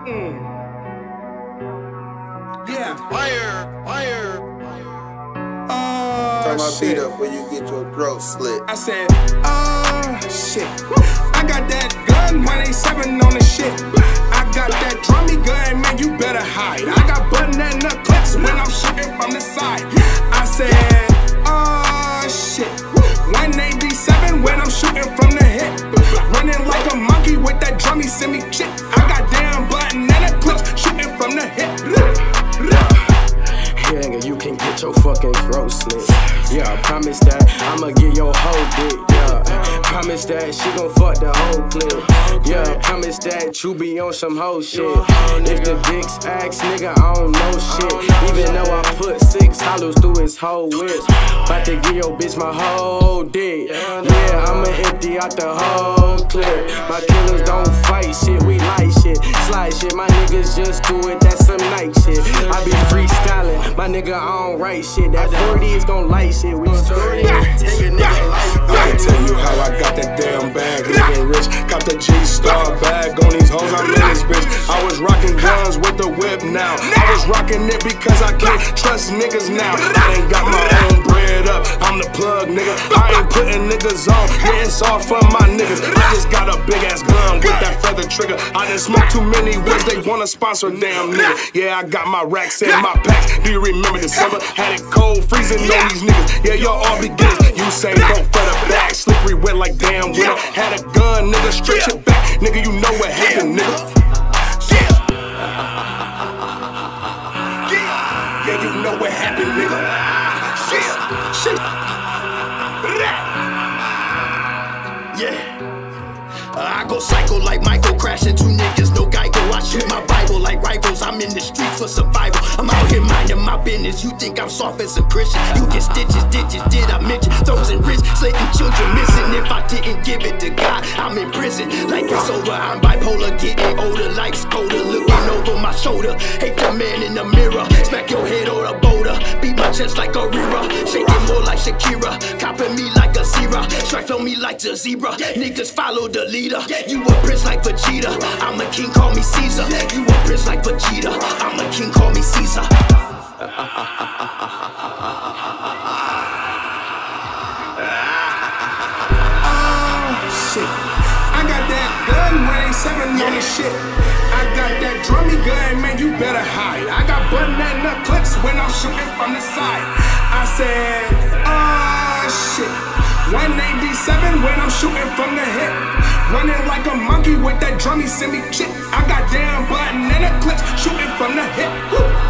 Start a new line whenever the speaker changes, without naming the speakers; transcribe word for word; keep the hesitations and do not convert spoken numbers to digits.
Mm. Yeah. Fire, fire. Oh,
Turn my
shit.
beat up when you get your throat slit.
I said, oh, shit. I got that gun, one eighty-seven on the shit. I got that drummy gun, man, you better hide. I got button and the clips when I'm shooting from the side. I said, oh, shit. one eighty-seven when I'm shooting from the hip. Running like a monkey with that drummy semi chip. I got damn button and the clips shooting from the hip.
Yeah, nigga, you can get your fucking throat slit. Yeah, I promise that I'ma get your whole dick. Yeah, promise that she gon' fuck the whole clip. Yeah, promise that you be on some hoe shit. If the dicks ask, nigga, I don't know shit. Even though I put six hollows through his whole whip. About to give your bitch my whole dick. Yeah, I'ma empty out the whole clip. My killers don't fight shit, we like shit. Slide shit, my niggas just do it, that's some night shit. I be freestyling, my nigga, I don't write shit. That forty is gon' light shit. We story, take a nigga life.
I can tell you how I got that damn bag. Living rich, got the G-Star bag on these hoes, I'm in this bitch. I was rocking guns with the whip now. I was rocking it because I can't trust niggas now. I ain't got my own bread up, I'm the plug, nigga. I ain't putting niggas on, yeah, it's all for my niggas. I just got a big ass gun with that feather trigger. I done smoked too many weeds, they wanna sponsor damn nigga. Yeah, I got my racks and my packs. Do you remember the summer? Had it cold, freezing on these niggas. Yeah, y'all all beginners. You say don't for the back, slippery wet like damn winter. Had a gun, nigga, stretch it back. Nigga, you know what happened, nigga. Yeah, you know what happened, nigga. Shit.
Yeah. I go psycho like Michael, crashing two niggas, no Geico. I shoot my Bible like rifles, I'm in the streets for survival. I'm out here minding my business, you think I'm soft as a Christian. You get stitches, ditches, did I mention throws and wrists, slating children missing. If I didn't give it to God, I'm in prison. Like it's over, I'm bipolar, getting older like Skoda. Looking over my shoulder, hate the man in the mirror. Smack your head on a boulder, beat my chest like a Rira. Shaking more like Shakira, copping me like a Zira. Strike on me like a zebra, niggas follow the leader. You a prince like Vegeta, I'm the king, call me Caesar. You a prince like Vegeta, I'm the king, call me Caesar.
Oh shit, I got that gun, one eighty-seven on the shit. I got that drummy gun, man, you better hide. I got button and the clips when I'm shooting from the side. I said, oh shit, one eighty-seven when I'm shooting from the hip. Running like a monkey with that drummy semi chip. I got damn button and the clips shooting from the hip. Woo.